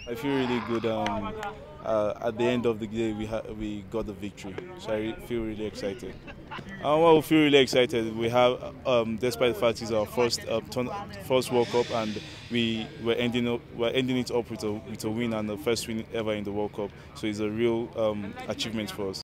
I feel really good. At the end of the day, we got the victory, so I feel really excited. Well, we feel really excited. We have, despite the fact it's our first World Cup, and we're ending it up with a win, and the first win ever in the World Cup. So it's a real achievement for us.